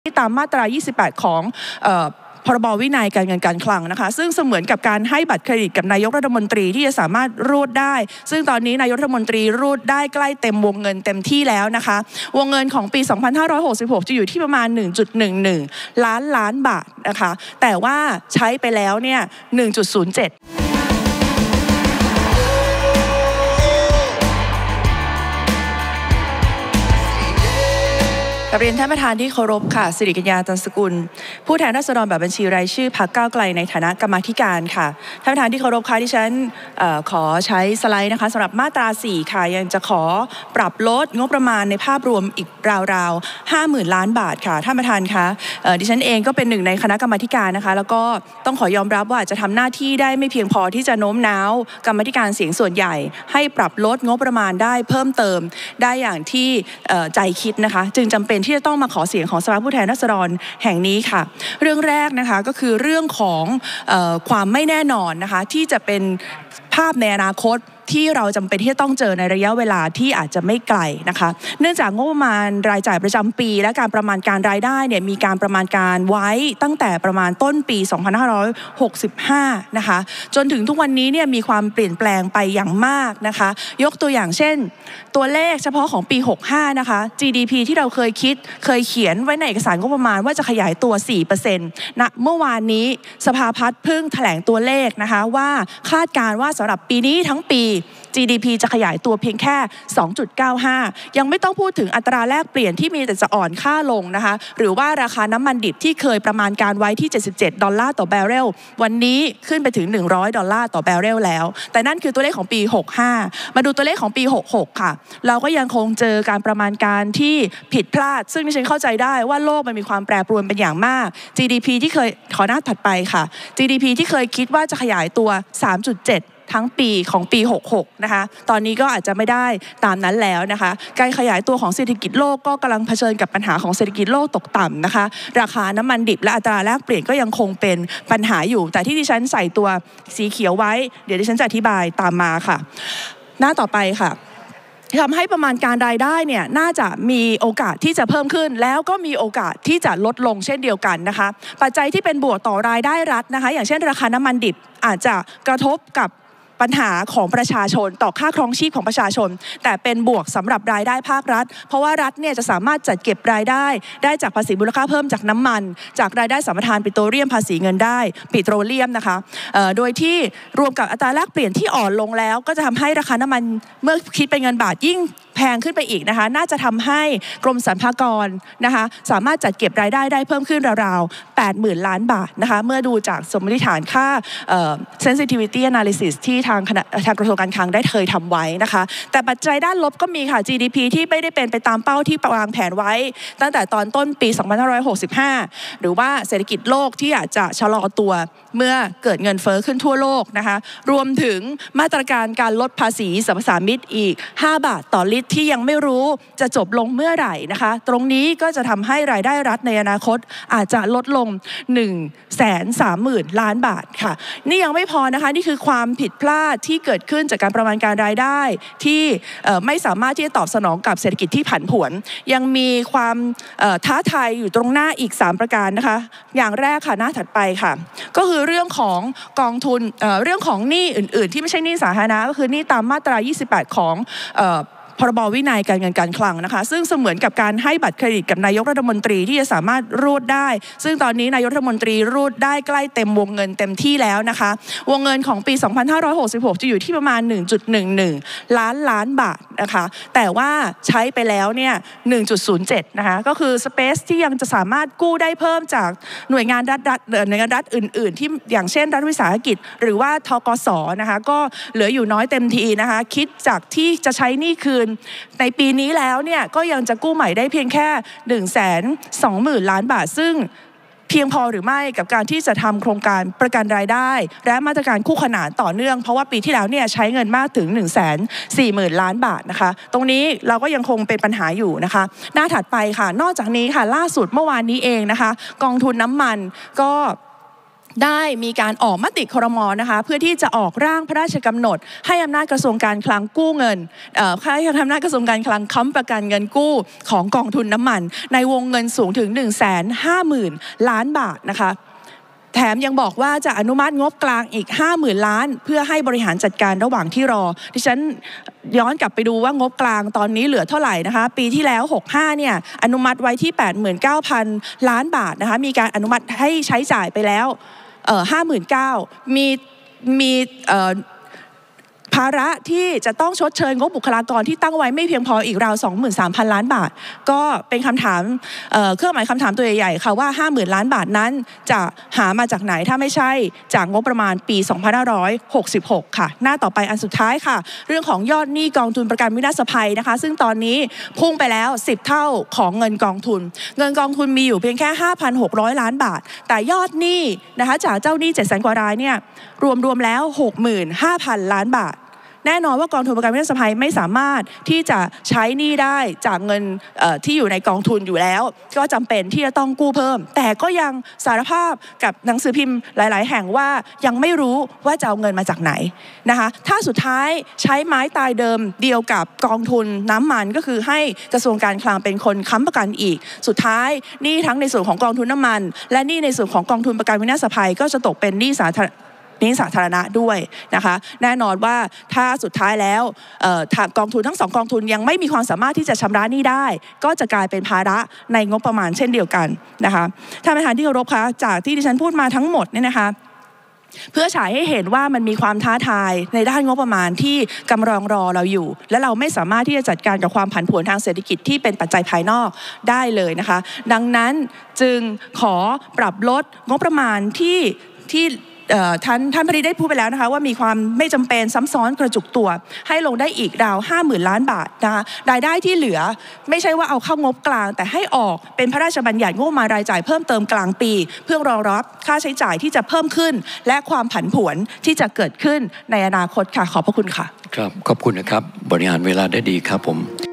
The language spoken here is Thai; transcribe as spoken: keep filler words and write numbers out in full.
ที่ตามมาตรายี่สิบแปดของพรบวินัยการเงินการคลังนะคะซึ่งเสมือนกับการให้บัตรเครดิตกับนายกรัฐมนตรีที่จะสามารถรูดได้ซึ่งตอนนี้นายกรัฐมนตรีรูดได้ใกล้เต็มวงเงินเต็มที่แล้วนะคะวงเงินของปีสองพันห้าร้อยหกสิบหกจะอยู่ที่ประมาณ หนึ่งจุดหนึ่งหนึ่ง ล้านล้านบาทนะคะแต่ว่าใช้ไปแล้วเนี่ย หนึ่งจุดศูนย์เจ็ดกับเรียนท่านประธานที่เคารพค่ะสิริกัญญา ตันสกุลผู้แทนราษฎรแบบบัญชีรายชื่อพรรคก้าวไกลในฐานะกรรมาธิการค่ะท่านประธานที่เคารพค่ะที่ฉันขอใช้สไลด์นะคะสำหรับมาตราสี่ค่ะยังจะขอปรับลดงบประมาณในภาพรวมอีกราวๆ ห้าหมื่น ล้านบาทค่ะท่านประธานคะดิฉันเองก็เป็นหนึ่งในคณะกรรมาธิการนะคะแล้วก็ต้องขอยอมรับว่าจะทำหน้าที่ได้ไม่เพียงพอที่จะโน้มน้าวกรรมาธิการเสียงส่วนใหญ่ให้ปรับลดงบประมาณได้เพิ่มเติมได้อย่างที่ใจคิดนะคะจึงจำเป็นที่จะต้องมาขอเสียงของสภาผู้แทนราษฎรแห่งนี้ค่ะเรื่องแรกนะคะก็คือเรื่องของเอ่อความไม่แน่นอนนะคะที่จะเป็นภาพในอนาคตที่เราจำเป็นที่จะต้องเจอในระยะเวลาที่อาจจะไม่ไกลนะคะเนื่องจากงบประมาณรายจ่ายประจำปีและการประมาณการรายได้เนี่ยมีการประมาณการไว้ตั้งแต่ประมาณต้นปีสองพันห้าร้อยหกสิบห้านะคะจนถึงทุกวันนี้เนี่ยมีความเปลี่ยนแปลงไปอย่างมากนะคะยกตัวอย่างเช่นตัวเลขเฉพาะของปีหกสิบห้านะคะ จี ดี พี ที่เราเคยคิดเคยเขียนไว้ในเอกสารงบประมาณว่าจะขยายตัว สี่เปอร์เซ็นต์ ณ เมื่อวานนี้สภาพัฒน์เพิ่งแถลงตัวเลขนะคะว่าคาดการณ์ว่าสำหรับปีนี้ทั้งปี จี ดี พี จะขยายตัวเพียงแค่ สองจุดเก้าห้า ยังไม่ต้องพูดถึงอัตราแลกเปลี่ยนที่มีแต่จะอ่อนค่าลงนะคะหรือว่าราคาน้ำมันดิบที่เคยประมาณการไว้ที่เจ็ดสิบเจ็ดดอลลาร์ต่อแบเรลวันนี้ขึ้นไปถึงหนึ่งร้อยดอลลาร์ต่อแบเรลแล้วแต่นั่นคือตัวเลขของปีหกสิบห้ามาดูตัวเลขของปีหกสิบหกค่ะเราก็ยังคงเจอการประมาณการที่ผิดพลาดซึ่งดิฉันเข้าใจได้ว่าโลกมันมีความแปรปรวนเป็นอย่างมาก จี ดี พี ที่เคยขอหน้าถัดไปค่ะ จี ดี พี ที่เคยคิดว่าจะขยายตัว สามจุดเจ็ดทั้งปีของปีหกสิบหกนะคะตอนนี้ก็อาจจะไม่ได้ตามนั้นแล้วนะคะการขยายตัวของเศรษฐกิจโลกก็กำลังเผชิญกับปัญหาของเศรษฐกิจโลกตกต่ำนะคะราคาน้ำมันดิบและอัตราแลกเปลี่ยนก็ยังคงเป็นปัญหาอยู่แต่ที่ดิฉันใส่ตัวสีเขียวไว้เดี๋ยวดิฉันจะอธิบายตามมาค่ะหน้าต่อไปค่ะทำให้ประมาณการรายได้เนี่ยน่าจะมีโอกาสที่จะเพิ่มขึ้นแล้วก็มีโอกาสที่จะลดลงเช่นเดียวกันนะคะปัจจัยที่เป็นบวกต่อรายได้รัฐนะคะอย่างเช่นราคาน้ำมันดิบอาจจะกระทบกับปัญหาของประชาชนต่อค่าครองชีพของประชาชนแต่เป็นบวกสำหรับรายได้ภาครัฐเพราะว่ารัฐเนี่ยจะสามารถจัดเก็บรายได้ได้จากภาษีมูลค่าเพิ่มจากน้ำมันจากรายได้สัมปทานปิโตรเลียมภาษีเงินได้ปิโตรเลียมนะคะโดยที่รวมกับอัตราแลกเปลี่ยนที่อ่อนลงแล้วก็จะทำให้ราคาน้ำมันเมื่อคิดเป็นเงินบาทยิ่งแพงขึ้นไปอีกนะคะน่าจะทำให้กรมสรรพากรนะคะสามารถจัดเก็บรายได้ได้เพิ่มขึ้นราวๆ แปดหมื่น ล้านบาทนะคะเมื่อดูจากสมมติฐานค่า sensitivity analysis ที่ทางคณะทางกระทรวงการคลังได้เคยทำไว้นะคะแต่ปัจจัยด้านลบก็มีค่ะ จี ดี พี ที่ไม่ได้เป็นไปตามเป้าที่วางแผนไว้ตั้งแต่ตอนต้นปีสองพันห้าร้อยหกสิบห้าหรือว่าเศรษฐกิจโลกที่อาจจะชะลอตัวเมื่อเกิดเงินเฟ้อขึ้นทั่วโลกนะคะรวมถึงมาตรการการลดภาษีสรรพสามิตอีกห้าบาทต่อลิตรที่ยังไม่รู้จะจบลงเมื่อไหร่นะคะตรงนี้ก็จะทำให้รายได้รัฐในอนาคตอาจจะลดลง หนึ่งแสนสามหมื่น ล้านบาทค่ะนี่ยังไม่พอนะคะนี่คือความผิดพลาดที่เกิดขึ้นจากการประมาณการรายได้ที่ไม่สามารถที่จะตอบสนองกับเศรษฐกิจที่ผันผวนยังมีความท้าทายอยู่ตรงหน้าอีกสามประการนะคะอย่างแรกค่ะหน้าถัดไปค่ะก็คือเรื่องของกองทุนเรื่องของหนี้อื่นๆที่ไม่ใช่หนี้สาธารณะก็คือหนี้ตามมาตรายี่สิบแปดของพรบวินัยการเงินการคลังนะคะซึ่งเสมือนกับการให้บัตรเครดิตกับนายกรัฐมนตรีที่จะสามารถรูดได้ซึ่งตอนนี้นายกรัฐมนตรีรูดได้ใกล้เต็มวงเงินเต็มที่แล้วนะคะวงเงินของปีสองพันห้าร้อยหกสิบหกจะอยู่ที่ประมาณ หนึ่งจุดหนึ่งหนึ่ง ล้านล้านบาทนะคะแต่ว่าใช้ไปแล้วเนี่ย หนึ่งจุดศูนย์เจ็ด นะคะก็คือสเปซที่ยังจะสามารถกู้ได้เพิ่มจากหน่วยงานรัฐหน่วยงานรัฐอื่นๆที่อย่างเช่นรัฐวิสาหกิจหรือว่าธกสนะคะก็เหลืออยู่น้อยเต็มทีนะคะคิดจากที่จะใช้หนี้คืนในปีนี้แล้วเนี่ยก็ยังจะกู้ใหม่ได้เพียงแค่ หนึ่งแสนสองหมื่น ล้านบาทซึ่งเพียงพอหรือไม่กับการที่จะทำโครงการประกันรายได้และมาตรการคู่ขนานต่อเนื่องเพราะว่าปีที่แล้วเนี่ยใช้เงินมากถึง หนึ่งแสนสี่หมื่น ล้านบาทนะคะตรงนี้เราก็ยังคงเป็นปัญหาอยู่นะคะหน้าถัดไปค่ะนอกจากนี้ค่ะล่าสุดเมื่อวานนี้เองนะคะกองทุนน้ำมันก็ได้มีการออกมติครม.นะคะเพื่อที่จะออกร่างพระราชกำหนดให้อำนาจกระทรวงการคลังกู้เงินให้อำนาจกระทรวงการคลังค้ำประกันเงินกู้ของกองทุนน้ำมันในวงเงินสูงถึง หนึ่งแสนห้าหมื่น ล้านบาทนะคะแถมยังบอกว่าจะอนุมัติงบกลางอีก ห้าหมื่น ล้านเพื่อให้บริหารจัดการระหว่างที่รอดิฉันย้อนกลับไปดูว่างบกลางตอนนี้เหลือเท่าไหร่นะคะปีที่แล้วหกสิบห้าเนี่ยอนุมัติไว้ที่ แปดหมื่นเก้าพัน ล้านบาทนะคะมีการอนุมัติให้ใช้จ่ายไปแล้วเอ่อ ห้าหมื่นเก้าพัน มีมีเอ่อภาระที่จะต้องชดเชยงบบุคลากรที่ตั้งไว้ไม่เพียงพออีกราว สองหมื่นสามพัน ล้านบาทก็เป็นคำถามเอ่อเครื่องหมายคำถามตัวใหญ่ๆค่ะว่า ห้าหมื่น ล้านบาทนั้นจะหามาจากไหนถ้าไม่ใช่จากงบประมาณปี สองพันห้าร้อยหกสิบหก ค่ะหน้าต่อไปอันสุดท้ายค่ะเรื่องของยอดหนี้กองทุนประกันวินาศภัยนะคะซึ่งตอนนี้พุ่งไปแล้วสิบเท่าของเงินกองทุนเงินกองทุนมีอยู่เพียงแค่ ห้าพันหกร้อย ล้านบาทแต่ยอดหนี้นะคะจากเจ้าหนี้ เจ็ดแสน กว่ารายเนี่ยรวมๆแล้ว หกหมื่นห้าพัน ล้านบาทแน่นอนว่ากองทุนประกันวินาศภัยไม่สามารถที่จะใช้หนี้ได้จากเงินที่อยู่ในกองทุนอยู่แล้วก็จำเป็นที่จะต้องกู้เพิ่มแต่ก็ยังสารภาพกับหนังสือพิมพ์หลายๆแห่งว่ายังไม่รู้ว่าจะเอาเงินมาจากไหนนะคะถ้าสุดท้ายใช้ไม้ตายเดิมเดียวกับกองทุนน้ำมันก็คือให้กระทรวงการคลังเป็นคนค้ำประกันอีกสุดท้ายหนี้ทั้งในส่วนของกองทุนน้ำมันและหนี้ในส่วนของกองทุนประกันวินาศภัยก็จะตกเป็นหนี้สาธารณนี้สาธารณะด้วยนะคะแน่นอนว่าถ้าสุดท้ายแล้วทางกองทุนทั้งสองกองทุนยังไม่มีความสามารถที่จะชำระหนี้ได้ก็จะกลายเป็นภาระในงบประมาณเช่นเดียวกันนะคะท่านประธานที่เคารพคะจากที่ดิฉันพูดมาทั้งหมดเนี่ยนะคะเพื่อฉายให้เห็นว่ามันมีความท้าทายในด้านงบประมาณที่กำลังรอเราอยู่และเราไม่สามารถที่จะจัดการกับความผันผวนทางเศรษฐกิจที่เป็นปัจจัยภายนอกได้เลยนะคะดังนั้นจึงขอปรับลดงบประมาณที่ที่ท่านท่านพอดีได้พูดไปแล้วนะคะว่ามีความไม่จำเป็นซ้ำซ้อนกระจุกตัวให้ลงได้อีกราว ห้าหมื่น ล้านบาทนะคะรายได้ที่เหลือไม่ใช่ว่าเอาเข้างบกลางแต่ให้ออกเป็นพระราชบัญญัติงบประมาณรายจ่ายเพิ่มเติมกลางปีเพื่อรองรับค่าใช้จ่ายที่จะเพิ่มขึ้นและความผันผวนที่จะเกิดขึ้นในอนาคตค่ะขอบพระคุณค่ะครับขอบคุณนะครับบริหารเวลาได้ดีครับผม